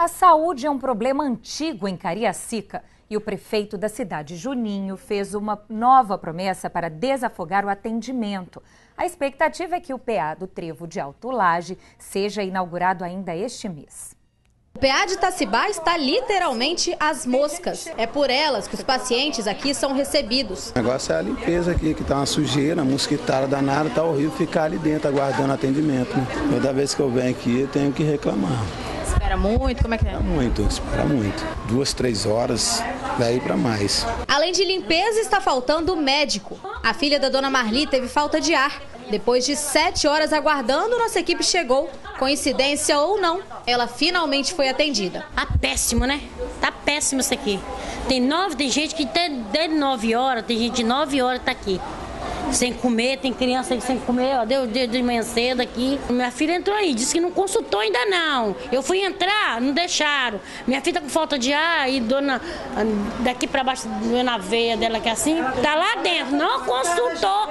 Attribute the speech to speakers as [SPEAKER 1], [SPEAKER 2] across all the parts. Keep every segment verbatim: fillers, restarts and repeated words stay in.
[SPEAKER 1] A saúde é um problema antigo em Cariacica e o prefeito da cidade, Juninho, fez uma nova promessa para desafogar o atendimento. A expectativa é que o P A do Trevo de Alto Lage seja inaugurado ainda este mês.
[SPEAKER 2] O P A de Itacibá está literalmente às moscas. É por elas que os pacientes aqui são recebidos.
[SPEAKER 3] O negócio é a limpeza aqui, que tá uma sujeira, mosquitada danada, tá horrível ficar ali dentro aguardando atendimento, né? Toda vez que eu venho aqui eu tenho que reclamar.
[SPEAKER 2] Espera muito? Como é que é?
[SPEAKER 3] Muito, espera muito. Duas, três horas, daí para mais.
[SPEAKER 2] Além de limpeza, está faltando médico. A filha da dona Marli teve falta de ar. Depois de sete horas aguardando, nossa equipe chegou. Coincidência ou não, ela finalmente foi atendida.
[SPEAKER 4] Tá péssimo, né? Tá péssimo isso aqui. Tem nove, tem gente que tem desde nove horas, tem gente de nove horas que tá aqui. Sem comer, tem criança sem comer, ó, deu de manhã cedo aqui. Minha filha entrou aí, disse que não consultou ainda não. Eu fui entrar, não deixaram. Minha filha tá com falta de ar e dona, daqui pra baixo, na veia dela que é assim, tá lá dentro, não consultou.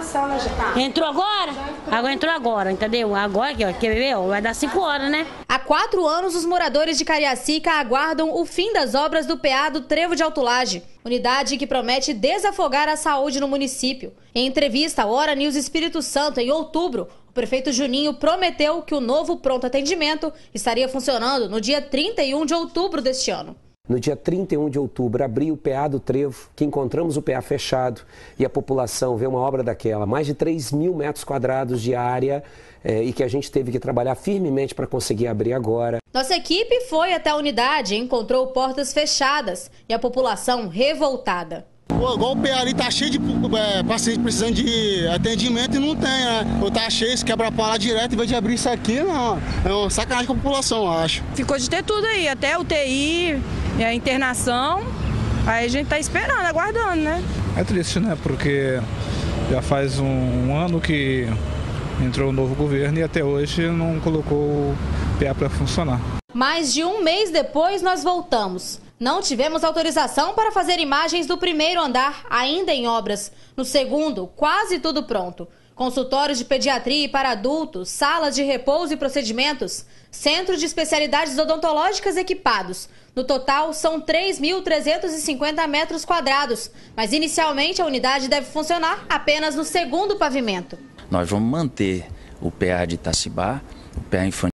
[SPEAKER 4] Entrou agora? Agora entrou agora, entendeu? Agora aqui, ó, quer ver? Vai dar cinco horas, né?
[SPEAKER 2] Há quatro anos, os moradores de Cariacica aguardam o fim das obras do P A do Trevo de Alto Lage, unidade que promete desafogar a saúde no município. Em entrevista à Hora News Espírito Santo, em outubro, o prefeito Juninho prometeu que o novo pronto atendimento estaria funcionando no dia trinta e um de outubro deste ano.
[SPEAKER 5] No dia trinta e um de outubro, abriu o P A do Trevo, que encontramos o P A fechado e a população vê uma obra daquela, mais de três mil metros quadrados de área eh, e que a gente teve que trabalhar firmemente para conseguir abrir agora.
[SPEAKER 2] Nossa equipe foi até a unidade e encontrou portas fechadas e a população revoltada.
[SPEAKER 6] Pô, igual o P A ali tá cheio de é, pacientes precisando de atendimento e não tem, né? Ou tá cheio, isso quebra pra lá direto, em vez de abrir isso aqui, não. É uma sacanagem com a população, eu acho.
[SPEAKER 7] Ficou de ter tudo aí, até U T I, a internação, aí a gente tá esperando, aguardando, né?
[SPEAKER 8] É triste, né? Porque já faz um, um ano que entrou o novo governo e até hoje não colocou o P A para funcionar.
[SPEAKER 2] Mais de um mês depois, nós voltamos. Não tivemos autorização para fazer imagens do primeiro andar, ainda em obras. No segundo, quase tudo pronto. Consultórios de pediatria para adultos, salas de repouso e procedimentos, centro de especialidades odontológicas equipados. No total, são três mil trezentos e cinquenta metros quadrados, mas inicialmente a unidade deve funcionar apenas no segundo pavimento.
[SPEAKER 9] Nós vamos manter o P A de Itacibá, o P A infantil.